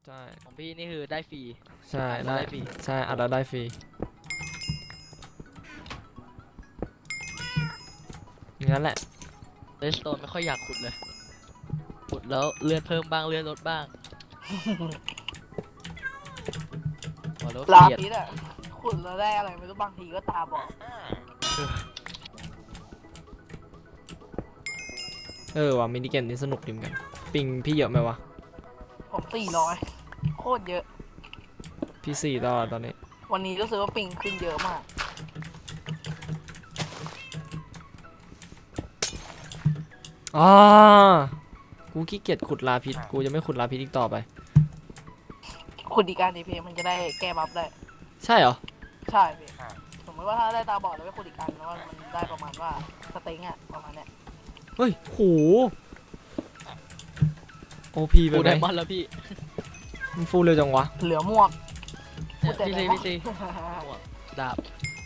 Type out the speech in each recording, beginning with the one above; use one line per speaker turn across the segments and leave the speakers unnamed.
ใช่
ของพี่นี่คือได้ฟรี
ใช่ได้
ฟรี
ใช่อัดได้ฟรีงั้นแหละ
เลสโตนไม่ค่อยอยากขุดเลยขุดแล้วเลื่อนเพิ่มบ้างเลื่อนลดบ้างบอกแล้ว
ลา
เกลียด
ปิดอ่ะขุดแล้วได้อะไรไม่รู้บางทีก็ตาบอด
ว่ะมินิเกมนี้สนุกดีเหมือนกันปิงพี่เยอะไหมวะ
ผม400โคตรเยอะ
พี่ตอนนี้
วันนี้รู้สึกว่าปิงขึ้นเยอะมาก
อ๋อกูขี้เกียจขุดลาพิษกูจะไม่ขุดลาพิษอีกต่อไป
ขุดดีการดีเพมันจะได้แก้บัฟได้
ใช่เหรอ
ใช่พี่สมมติว่าถ้าได้ตาบอดแล้วไปขุดอีกอันแล้วมันได้ประมาณว่าสเต็งอ่ะประมาณเนี้ย
เฮ้ยโหโอพีไป
ปู
ไห
ได
ม
มอนด์แล้วพี่
มันฟูเร็วจังวะ
เหลือหมวก
เนี่ยพี่ซีหมวกดาบ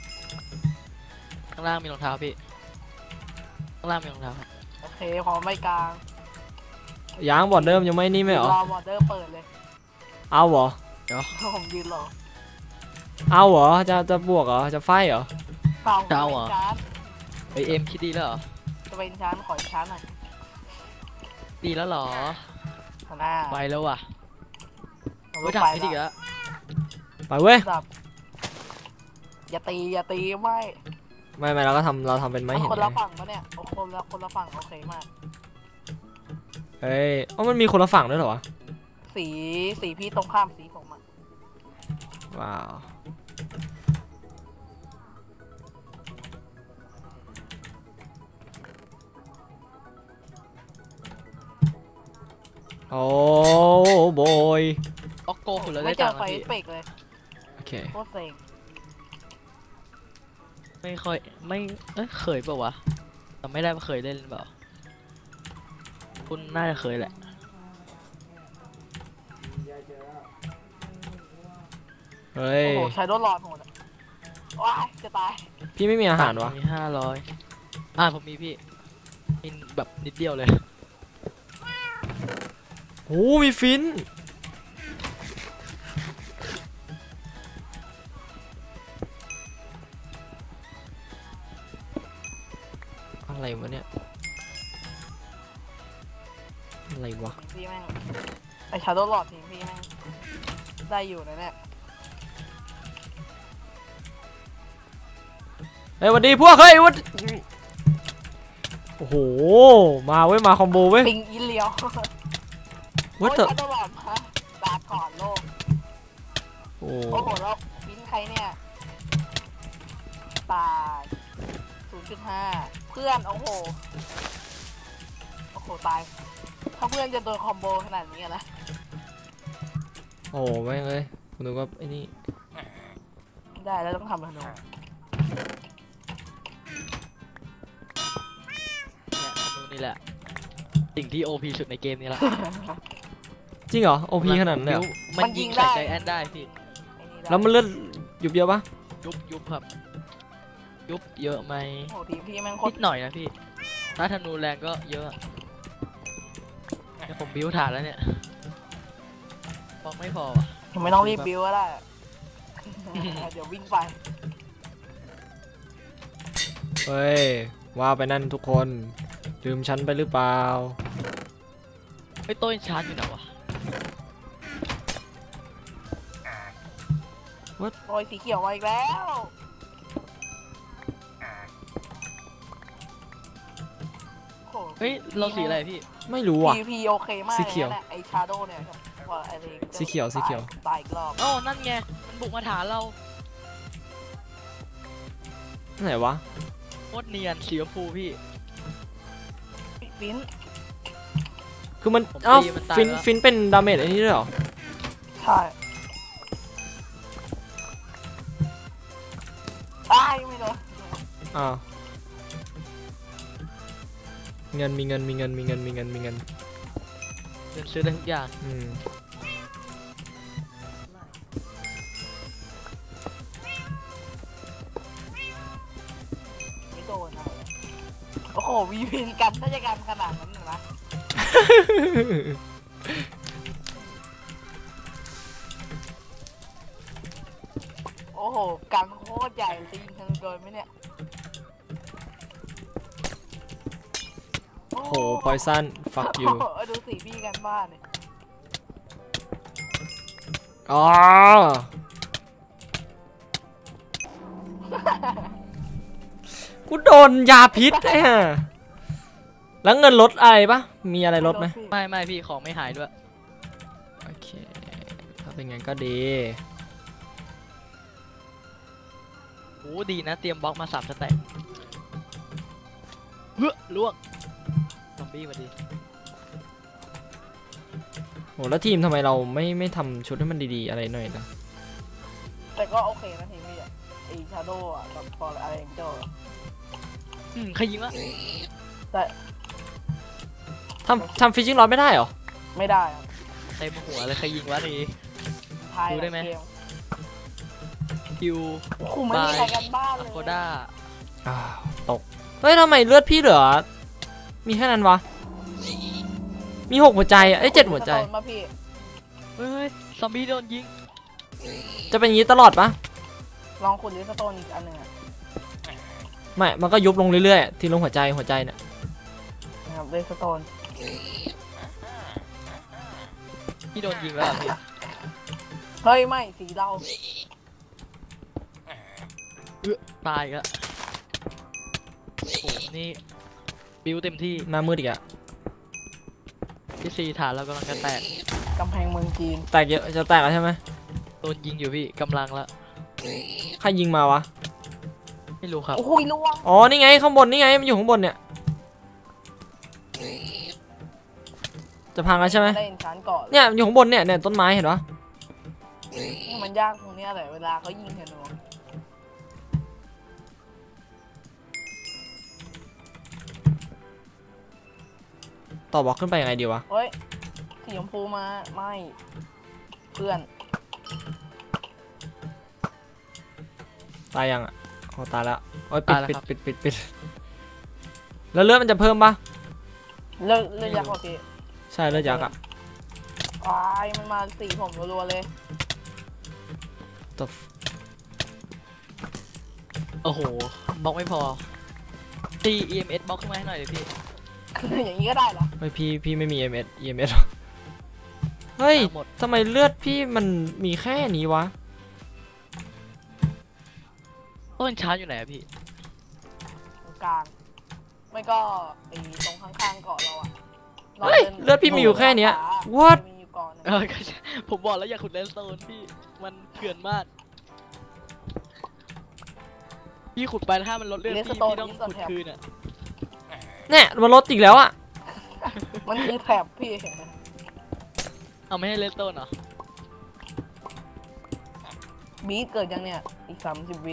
ข้างล่างมีรองเท้าพี่ข้างล่างมีรองเท้า
โอเคพอไม่กลาง
ยางบอดเดิมยังไม่นี่ไหมเหรอ
รอบอร์เดอร์เปิดเลย
เอาเหรอ
ผมยืนรอ
เอาเหรอจะบวกเหรอจะไฟเหรอ
เจ้าเหรอ
ไอเอ็มคิดดีแล้วเหรอ
จะเป็นชั้นขออีกชั้นหน่อย
ดีแล้วเหรอ
หน้า
ไปแล้วว่ะ
ผม
ไม่
ก็
ทำ
ไป
ไม่ดีแล้ว
ไปเว้ย
แบบอย่าตีไม่
ไม่เราทำเป็นไม่เห็น
คน
เล
ละ
ย
ฝั่งปะเนี่ยโอ้คนละฝั่งโอเคมาก
เอ้ยมันมีคนละฝั่งด้วยเหรอวะ
สีพี่ตรงข้ามสีผมอ่ะ
ว้าวโอ้บอย
ออกโกขุดแล้ว
ไม่
ได้
เจ
ตั
อง
ค์
ไฟ
แล้วพี่
เฟกเลย
โอเค
โคตรเซ็ง
ไม่ค่อยไม่เคยเปล่าวะแต่ไม่ได้ว่าเคยเล่นหรือเปล่าคุณน่าจะเคยแหละ
เฮ้ย
โอ้โหใช้โดนหลอดโหดอะว้ายจะตาย
พี่ไม่มีอาหารวะ
มี500ผมมีพี่กินแบบนิดเดียวเลย
โอ้มีฟินอะไรวะเนี่ยอะไรวะ
พี่แม่งไอชาโดว์หลอดทีมพี่แม่งได้อยู่นะเนี่ย
เฮ้ยวันดีพวกเฮ้ยวันโอ้โหมาเว้ยมาคอมโบเว้ย
ปิงอีเลียว
วั
โอ้
ด
ย
เถอะ
ชาโดว์หลอดมาดาบก่อนโลก
โอ้
โอ้โหแล้วปิงใครเนี่ยตาย 0.5 เพื่อนโอ้โหตายถ้าเพื่อนจะโดนคอมโบขนาดนี้นะ
โอ้ไม่งเลยคุณนึกว่าไอ้นี่
ได้แล้วต้องทำธนู
เนี่ยดูนี่แหละสิ่งที่ OP สุดในเกมนี้ละ
จริงเหรอโอพีขนาดนั้นเลยเหรอ
มันยิงใส่ใจแอนได้พี่
ไอ้นี่ได้
แล้วมันเลือดยุบเยอะปะ
ยุบครับยุบเยอะไหม
โอ้โหทีมพี่แม่งโค
นิ
ต
ด
ร
หน่อยนะพี่ถ้าธนูแรงก็เยอะเนี่ยผมบิ้วฐานแล้วเนี่ยฟองไม่พอว่ะ
ยังไม่ต้องรีบบิวก็ได้ เดี๋ยววิ่งไป
เฮ้ยว่าไปนั่นทุกคนลืมฉันไปหรือเปล่า
ไอ้ต้นชาร์จอยู่ไหนวะ
โอ้ยสีเขียวมาอีกแล้วโอ้โห
เฮ้ยเราสีอะไรพี่
ไม่รู้อ่ะ
PVP โอเคมาก
สีเขียว
ลนะไอชาโดว์เนี่ยว่าไอ้
สีเขียวสีเขียว
ตายอีกรอบ
อ๋อนั่นไงมันบุกมาฐานเรา
ไหนวะ
โคตรเนียนสีชมพูพี่
ปิ้น
คือมัน
ผม
อ้าว
ตีมันตาย
ฟิน
แล้ว
ฟินเป็นดาเมจไอ้นี่ด้วยเหรอ
ใช่ตายไม่โดน
อ้าวมีเงิน
เงินซื้อได้ทุกอย่าง
อืม
ไม่โดนอะไรโอ้โหวีพินกันถ้าจะกันขนาดนั้นเหรอนะ
ไหนวะ
โอ้โหตาย
โอ้
ตายอีกรอบ
โห
โอ้โหวีพินกันถ้าจะกันขนาดนั้นเหรอนะ
โอ้
โอ้โห
โห
ตายอ้โหกันโคตรใหญ่จะยิงธนูโดนไหมเนี่ย
โอ้โหพอยซัน fuck you
ดูสีพี่กันบ้านเนี่ย
อ๋อกูโดนยาพิษไอ้ห่าแล้วเงินลดอะไรปะมีอะไรลดไหม
ไม่พี่ของไม่หายด้วย
โอเคถ้าเป็นงั้นก็ดี
โอ้ดีนะเตรียมบล็อกมา3 สแต็กเฮ้อลวกซอมบี้มาดี
โหแล้วทีมทำไมเราไม่ทำชุดให้มันดีๆอะไรหน่อยนะ
แต่ก็โอเคนะทีมพี่อะไอชาโดว์อะกับฟอร์อะไรเอ็นเจล
ใครยิงวะ
แต่
ทำฟิชชิ่งรอดไม่ได้เหรอ
ไม่ได้อะ
เต็มหัวเลยใครยิงวะที
ทาย
ดูได้ไหม
เก
คิว
โอ้โหไม่มีใครกันบ้านเลย
โคด้า
อ้าวตกเฮ้ยทำไมเลือดพี่เหลือมีแค่นั้นวะมี6 หัวใจอะ7 หัวใจ
สโตนมาพี่
เฮ้ยซอมบี้โดนยิง
จะเป็นอย่างนี้ตลอดปะ
ลองขุดลิสโตนอีกอันหนึ่งอะ
ไม่มันก็ยุบลงเรื่อยๆทีลงหัวใจเนี่ย
นะครับลิสโตน
พี่โดนยิงแล้วเหรอพี่
เฮ้ยไม่สีเรา
ตายอีกแล้วโอ้โหนี่บิวเต็มที่
หน้ามืดอีกอะ
ที่ซีฐานเรากำลังจะแตก
กำแพงเมืองจีน
แตกเยอะจะแตกแล้วใช่ไหม
โดนยิงอยู่พี่กำลังละ
ใครยิงมาวะ
ไม่รู้ครับ
โอ้โหล่วง
อ๋อนี่ไงข้างบนนี่ไงมันอยู่ข้างบนเนี่ยจะพังแล้วใช่ไหม
ได้เอ็นชานก่อน
เนี่ยมันอยู่ข้างบนเนี่ยต้นไม้เห็นปะ
มันยากตรงเนี้ยแหละเวลาเขายิงธนู
ต่อบล็อกขึ้นไปยังไงดีวะ
เฮ้ยสีชมพูมาไม่เพื่อน
ตายยังอ่ะโอ้ตายแล้วโอ้ยปิดแล้วเลือดมันจะเพิ่มปะ
เลิกยักษ์โอเค
ใช่เลือดยักษ์อ่ะ
อ้ายมันมาสีผมรัวๆเลย
ตัว
โอ้โหบล็อกไม่พอตี EMS บล็อกขึ้นมาให้หน่อยเลยพี่
อย่างนี้ก็ได้เหรอ
เฮ้ยพี่ไม่มี EMS เฮ้ย
หมด
ทำไมเลือดพี่มันมีแค่นี้วะ
ต้นช้าอยู่ไหนอะพี่
ตรงกลาง ไม่ก็ไอ้ตรงข้างๆเกาะเราอะ
เฮ้ยเลือดพี่มีอยู่แค่เนี้ย What
มีอยู่ก่อน
ก็ใช่ผมบอกแล้วอย่าขุดเลนสโตนพี่มันเถื่อนมากพี่ขุดไปถ้ามันลดเลือดพี่ต้องขุดคืนอะ
เนี่ยมันลดอีกแล้วอ่ะ
มันคือแถบพี่
เอาไม่ให้เลนสโตนเหรอ
บีทเกิดยังเนี่ยอีก30 วิ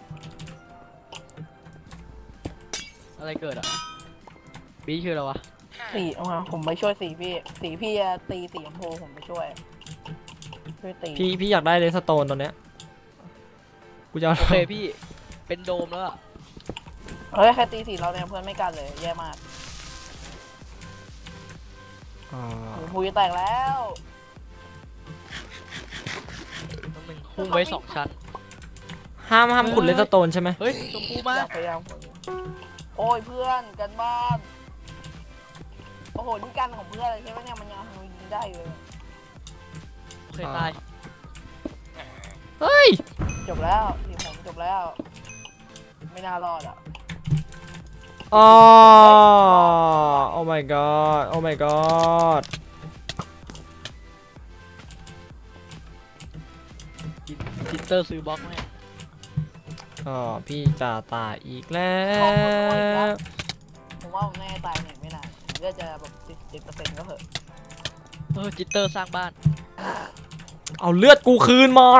อะไรเกิดอะบีคืออะไรวะ
สีเอามาผมไปช่วยสีพี่จะตีสีชมพูผมไปช่วยตี
พี่อยากได้เลสโตนตัวเนี้ยกูจะเอา
โอเคพี่เป็นโดมแล้วอะ
เฮ้ยใครตีสีเราเนี่ยเพื่อนไม่กันเลยแย่มาก
อ่า
ชมพูจะแตกแล้ว
ต้องหนึ่งพุ่งไว้2 ชั้น
ห้ามขุดเลสโตนใช่ไหม
เฮ้ยชมพูมา
อยากพยายามโอ้ยเพื่อนกันบ้านโอ้โหนี่กันของเพื่อนเลยใช่ไหมเนี่ยมันยังยิงได้เลย
โอเคตาย
เฮ้ย
จบแล้วทีมผมจบแล้ว ไม่น่ารอดอ่ะ
อ๋อ oh my god oh my god
จิตเตอร์ซื้อบล็อกไหม
อ๋อพี่จะตายอีกแล้ว
ผมว่าผมแน่ตายหนึ่งไม่นานเลือดจะแบบ10%ก็เถอะ
จิตเตอร์สร้างบ้าน
เอาเลือดกูคืนมา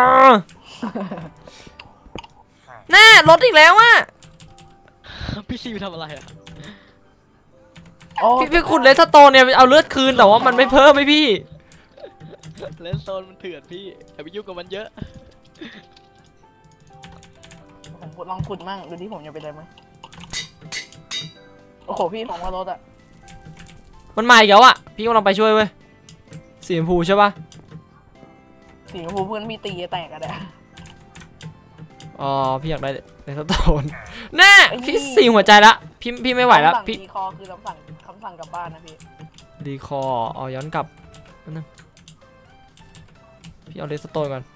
แน่ลดอีกแล้วอ่ะ
พี่ซีไปทำอะไรอะ
โอ้
พี่ขุดเลสโตนเนี่ยเอาเลือดคืนแต่ว่ามันไม่เพิ่มไหมพี่
เลนสโตนมันเถื่อนพี่อย่าไปยุ่งกับมันเยอะ
ผมลองขุดมั่งดูที่ผมจะเป็นอะไรไหมโอ้โหพี่ผมว่ารถอ่ะ
มันมาอีกแล้วอ่ะพี่กำลังไปช่วยเว้ยสีชมพูใช่ปะ
สีชมพูเพื่อนพี่ตีแตกอะเนี่ย
อ๋อพี่อยากได้ในสโตนแน่พี่4 หัวใจละพี่ไม่ไหวแล้วพี่
รีคอคือคำสั่งกลับบ้านนะพี่
รีคอร์อ๋อย้อนกลับนั่นนึงพี่เอาเลสโตนก่อน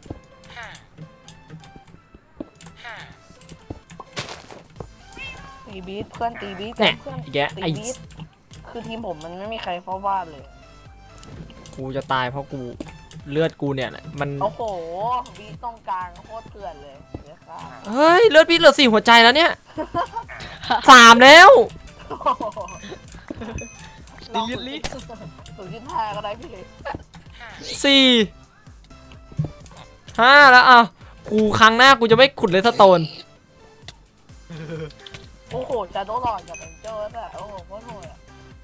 ตีบีทเพื่อนตีบีท
แน่
เพื่อน
อีกแก
ตี
ไอ้
บีทคือทีมผมมันไม่มีใครเฝ้าบ้านเลย
กูจะตายเพราะกูเลือดกูเนี่ยแหละมัน
โอ้โหบีทตรงกลางโคตรเถื่อนเลยเดี๋ยวค่ะ
เฮ้ยเลือดพี่เหลือ4 หัวใจแล้วเนี่ย 3 แล้ว
ตีลิส
0.5ก็ได้พี่
4 5แล้วอ่ะกูครั้งหน้ากูจะไม่ขุดเลสโตน
โอ้โหจะโดนหลอดกับเป็นเจอร์แต่โอ้โหโคตรโหดอะ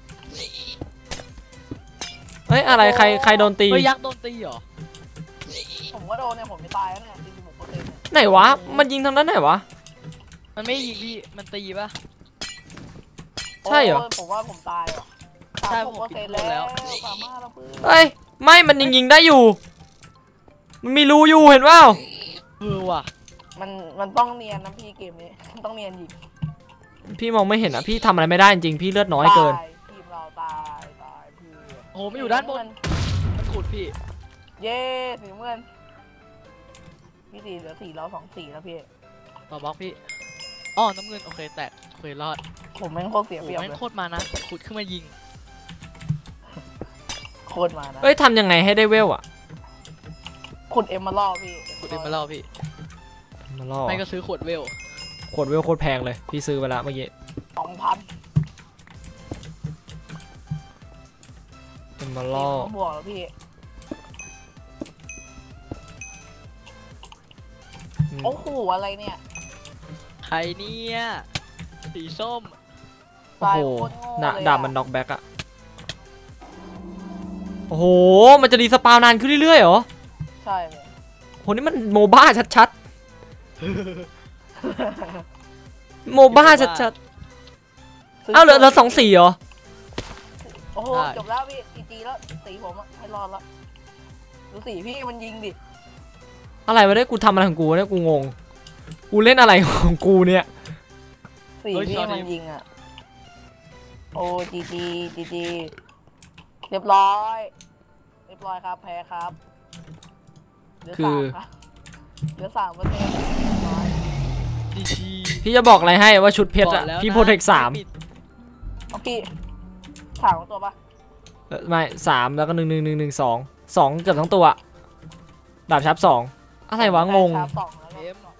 เฮ้ยอะไรใครโดนตี
เฮ้ยยักษ์โดนตีเหรอ
ผมก็โดนเนี่ยผมไม่ตายแล้วเนี่ย46%เนี่ย
ไหนวะมันยิงทางด้านไหนวะ
มันไม่ยิงพี่มันตีปะ
ใช่เหรอ
โยผมว่าผมตายว่ะ
ใช่
36%
ผม
แล้ว
แล้ว
สามารถแล้วเพื่อน
เฮ้ยไม่มันยิงได้อยู่ มันมีรูอยู่เห็นเปล่า
ว่ะ
มันต้องเนียนนะพี่เกมนี้ต้องเนียนยิง
พี่มองไม่เห็นอ่ะพี่ทำอะไรไม่ได้จริงพี่เลือดน้อยเกิน
ตายทีมเราตายเพื่อน
โอ้โหมันอยู่ด้านบนมันขุดพี่
เย้สีน้ำเงินพี่4เหลือ4เรา2 4แล้วพี่
ต่อบล็อกพี่อ๋อน้ำเงินโอเคแตกโอเครอด
ผมแม่งโคตรเสีย
โอ้
เปรียบ
แม่ง
เลย
โคตรมานะขุดขึ้นมายิง
โคตรมานะ
เอ้ยทำยังไงให้ได้เวลอ่ะ
ขุดเอ็มมาล่อพี่
ขุดเอ็มมาเล่าพี่
มาล่อ
ไม่ก็ซื้อขวดเวล
ขวดเวลโคตรแพงเลยพี่ซื้อไปแล้วเมื่อกี้
2,000
เป็นมาล่อ
บวกแล้วพี่
อืม
โอ้โหอะไรเนี่ย
ใครเนี่ยสีส้ม
โอ้โห
ตายโคตรโง่
น่ะ
เลย
ดาบมันน็อกแบ็กอะโอ้โหมันจะรีสปาวนานขึ้นเรื่อยๆเหรอ
ใช่เลย
โหนี่มันโมบ้าชัดๆโมบ้าชัดๆเอ้าเหลือ2 สีเหรอ
โอ้โหจบแล้วพี่จีแล้วสีผมอะให้รอดแล้วดูสีพี่มันยิงดิ
อะไรวะเนี่ยกูทำอะไรของกูเนี่ยกูงงกูเล่นอะไรของกูเนี่ย
สีพี่มันยิงอะโอ้จีเรียบร้อยครับแพ้ครับเหลือ
คือ
3ครับเหลือ3%เรียบร้อย
ดีชี
พี่จะบอกอะไรให้ว่าชุดเพชรอะ
บอกแล้ว
พี่
นะ
โปรเทค
ไม่ปิด
เอาพี่3ตัวปะ
ไม่3แล้วก็1 1 1 1 2 2เกือบทั้งตัวดาบชับ2อะไรวะงง
แพ้ครับ2แล้วก็
เอ็ม